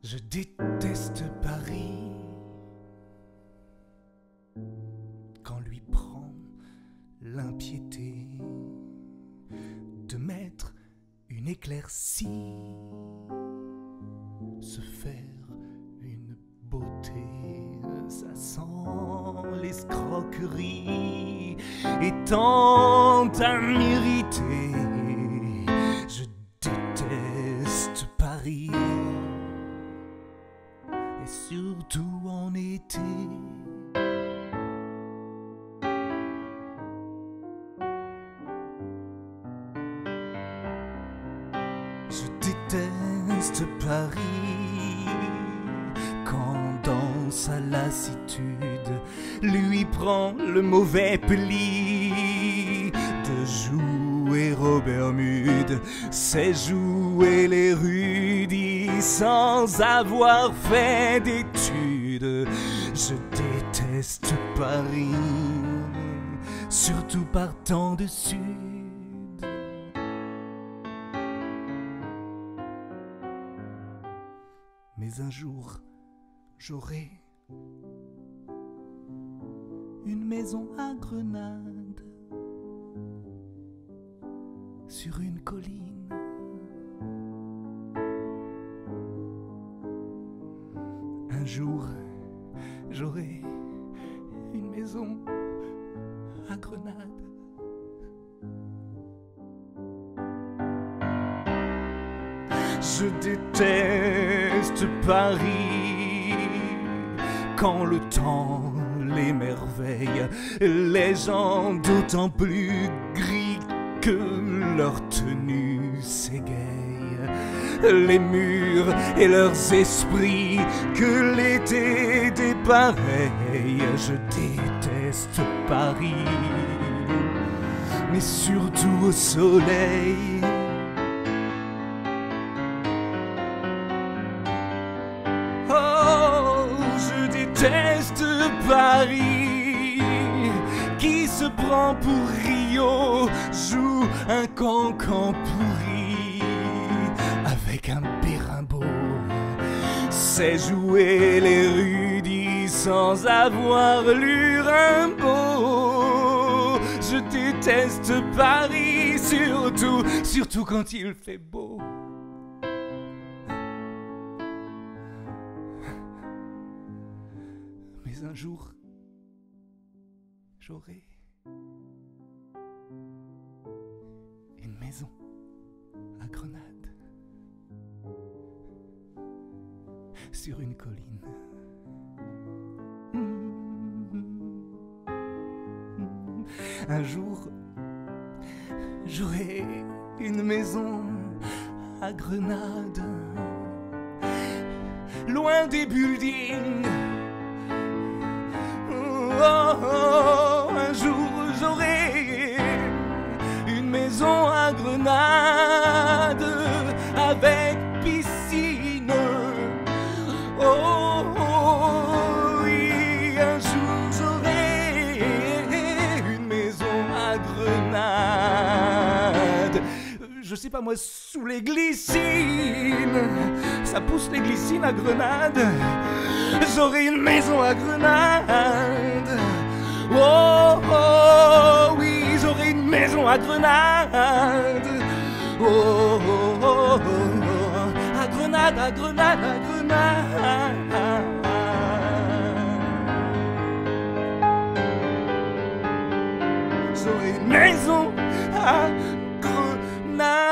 Je déteste Paris quand lui prend l'impiété de mettre une éclaircie, se faire une beauté. Ça sent l'escroquerie et tant à m'irriter. Je déteste Paris, et surtout en été. Je déteste Paris quand dans sa lassitude lui prend le mauvais pli de jouer au Bermude, c'est jouer les rudis sans avoir fait d'études. Je déteste Paris, surtout partant du sud. Mais un jour, j'aurai une maison à Grenade, sur une colline. Un jour, j'aurai une maison à Grenade. Je déteste Paris quand le temps l'émerveille, les gens d'autant plus gris que leur tenue s'égaye, les murs et leurs esprits que l'été dépareille. Je déteste Paris, mais surtout au soleil. Oh, je déteste Paris, qui se prend pour Rio, joue un cancan pourri avec un bérimbeau, sait jouer les rudis sans avoir lu Rimbaud. Je déteste Paris, surtout quand il fait beau. Mais un jour, j'aurai une maison à Grenade, sur une colline. Un jour, j'aurai une maison à Grenade, loin des buildings. Un jour j'aurai une maison à Grenade avec piscine. Oh, oui, un jour j'aurai une maison à Grenade. Je sais pas moi, sous les glycines. Ça pousse les glycines à Grenade. J'aurai une maison à Grenade. Oh, oh, oui, j'aurai une maison à Grenade. Oh, oh, oh, oh, à Grenade, à Grenade, à Grenade. J'aurai une maison à Grenade.